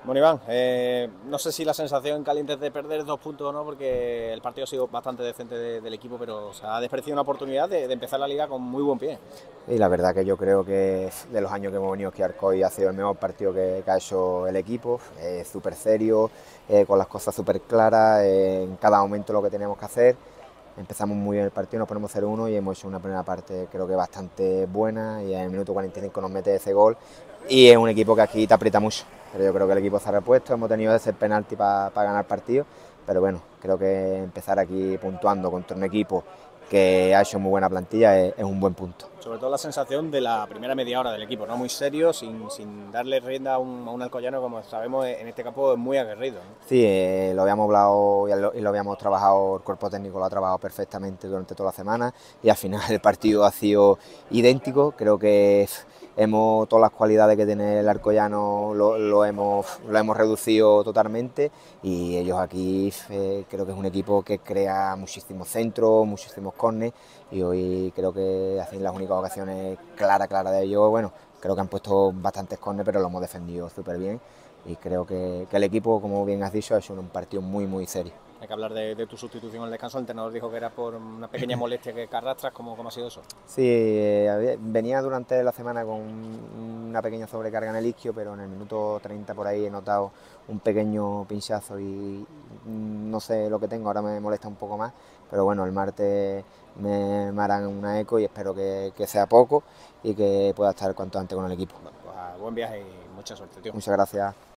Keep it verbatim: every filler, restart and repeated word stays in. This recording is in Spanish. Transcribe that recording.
Bueno, Iván, eh, no sé si la sensación caliente es de perder dos puntos o no, porque el partido ha sido bastante decente de, del equipo, pero se ha despreciado una oportunidad de, de empezar la liga con muy buen pie. Y la verdad que yo creo que de los años que hemos venido aquí a Arcoy ha sido el mejor partido que, que ha hecho el equipo, eh, súper serio, eh, con las cosas súper claras, eh, en cada momento lo que teníamos que hacer. Empezamos muy bien el partido, nos ponemos cero uno y hemos hecho una primera parte creo que bastante buena y en el minuto cuarenta y cinco nos mete ese gol y es un equipo que aquí te aprieta mucho, pero yo creo que el equipo se ha repuesto, hemos tenido ese penalti para pa ganar el partido, pero bueno, creo que empezar aquí puntuando contra un equipo que ha hecho muy buena plantilla es, es un buen punto. Sobre todo la sensación de la primera media hora del equipo, ¿no? Muy serio, sin, sin darle rienda a un, a un alcoyano, como sabemos, en este campo es muy aguerrido, ¿no? Sí, eh, lo habíamos hablado y lo, y lo habíamos trabajado, el cuerpo técnico lo ha trabajado perfectamente durante toda la semana y al final el partido ha sido idéntico. Creo que hemos todas las cualidades que tiene el Alcoyano lo, lo, hemos, lo hemos reducido totalmente y ellos aquí eh, creo que es un equipo que crea muchísimos centros, muchísimos córneres y hoy creo que hacen las únicas ocasiones claras, claras de ellos. Bueno, creo que han puesto bastantes córneres, pero lo hemos defendido súper bien y creo que, que el equipo, como bien has dicho, ha hecho un partido muy muy serio. Hay que hablar de, de tu sustitución al descanso. El entrenador dijo que era por una pequeña molestia que arrastras. ¿Cómo, cómo ha sido eso? Sí, eh, venía durante la semana con una pequeña sobrecarga en el isquio, pero en el minuto treinta por ahí he notado un pequeño pinchazo y no sé lo que tengo, ahora me molesta un poco más, pero bueno, el martes me, me harán una eco y espero que, que sea poco y que pueda estar cuanto antes con el equipo. Bueno, pues, buen viaje y mucha suerte, tío. Muchas gracias.